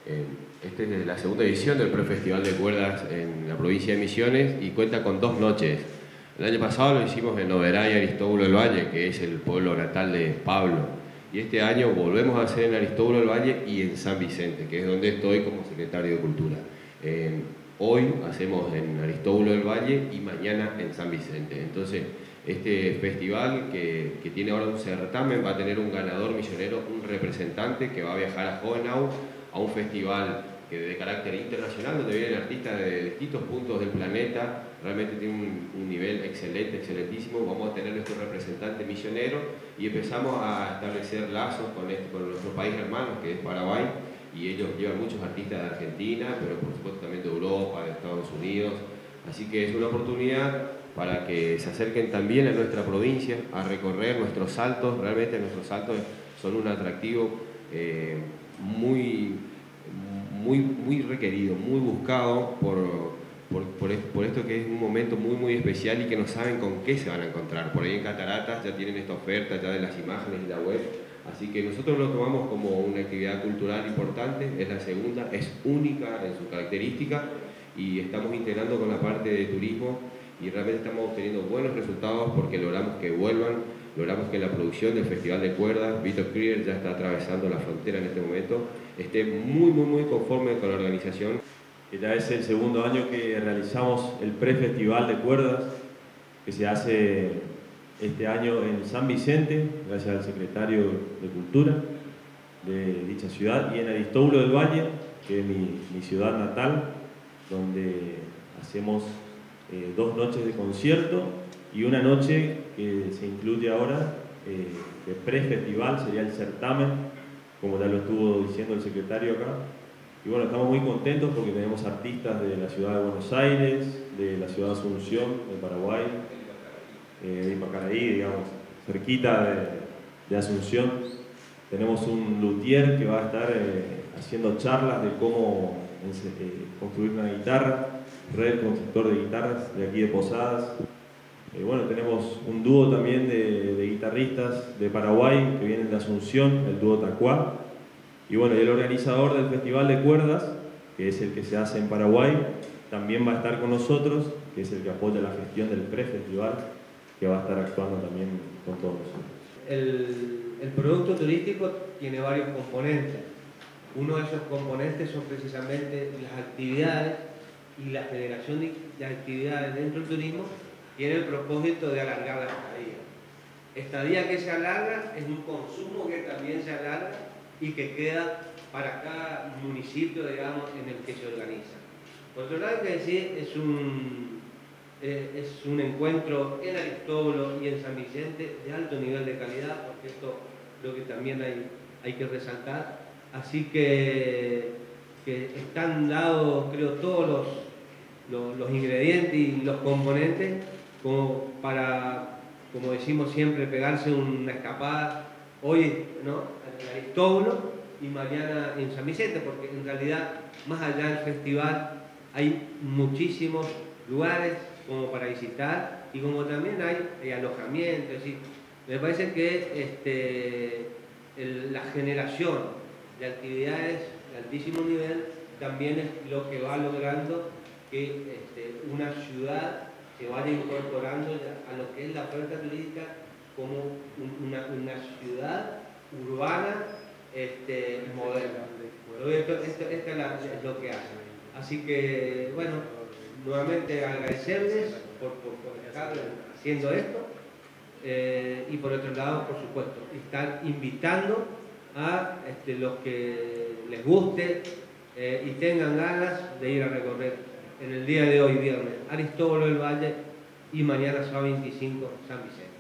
Esta es la segunda edición del Prefestival de Cuerdas en la provincia de Misiones y cuenta con 2 noches. El año pasado lo hicimos en Oberá y Aristóbulo del Valle, que es el pueblo natal de Pablo. Y este año volvemos a hacer en Aristóbulo del Valle y en San Vicente, que es donde estoy como secretario de Cultura. Hoy hacemos en Aristóbulo del Valle y mañana en San Vicente. Entonces, este festival que tiene ahora un certamen va a tener un ganador misionero, un representante que va a viajar a Hohenau a un festival de carácter internacional donde vienen artistas de distintos puntos del planeta. Realmente tiene un nivel excelente, excelentísimo. Vamos a tener nuestro representante misionero y empezamos a establecer lazos con nuestro país hermano, que es Paraguay, y ellos llevan muchos artistas de Argentina, pero por supuesto también de Europa, de Estados Unidos. Así que es una oportunidad para que se acerquen también a nuestra provincia, a recorrer nuestros saltos. Realmente nuestros saltos son un atractivo muy requerido, muy buscado por esto que es un momento muy especial y que no saben con qué se van a encontrar. Por ahí en Cataratas ya tienen esta oferta ya de las imágenes y la web, así que nosotros lo tomamos como una actividad cultural importante. Es la segunda, es única en su característica y estamos integrando con la parte de turismo y realmente estamos obteniendo buenos resultados porque logramos que vuelvan. Logramos que la producción del Festival de Cuerdas, Vito Krieger ya está atravesando la frontera en este momento, esté muy conforme con la organización. Ya es el segundo año que realizamos el Prefestival de Cuerdas, que se hace este año en San Vicente, gracias al secretario de Cultura de dicha ciudad, y en Aristóbulo del Valle, que es mi ciudad natal, donde hacemos 2 noches de concierto y una noche que se incluye ahora de prefestival, sería el certamen, como ya lo estuvo diciendo el secretario acá. Y bueno, estamos muy contentos porque tenemos artistas de la ciudad de Buenos Aires, de la ciudad de Asunción, de Paraguay, de Ipacaraí, digamos, cerquita de Asunción. Tenemos un luthier que va a estar haciendo charlas de cómo construir una guitarra, Red, constructor de guitarras de aquí de Posadas. Bueno, tenemos un dúo también de guitarristas de Paraguay que vienen de Asunción, el dúo Tacuá. Y bueno, el organizador del Festival de Cuerdas, que es el que se hace en Paraguay, también va a estar con nosotros, que es el que apoya la gestión del prefestival, que va a estar actuando también con todos nosotros. El producto turístico tiene varios componentes. Uno de esos componentes son precisamente las actividades y la generación de actividades dentro del turismo tiene el propósito de alargar la estadía. Estadía que se alarga es un consumo que también se alarga y que queda para cada municipio, digamos, en el que se organiza. Por otro lado, hay que decir, es un encuentro en Aristóbulo y en San Vicente de alto nivel de calidad, porque esto es lo que también hay que resaltar. Así que están dados, creo, todos los ingredientes y los componentes como para, como decimos siempre, pegarse una escapada hoy, ¿no?, en Aristóbulo y mañana en San Vicente, porque en realidad, más allá del festival, hay muchísimos lugares como para visitar y como también hay alojamiento. Es decir, me parece que la generación de actividades de altísimo nivel también es lo que va logrando que una ciudad se vaya incorporando a lo que es la oferta turística como una ciudad urbana moderna. Esto es lo que hace. Así que, bueno, nuevamente agradecerles por estar haciendo esto y por otro lado, por supuesto, estar invitando a los que les guste y tengan ganas de ir a recorrer en el día de hoy, viernes, Aristóbulo del Valle y mañana, sábado 25, San Vicente.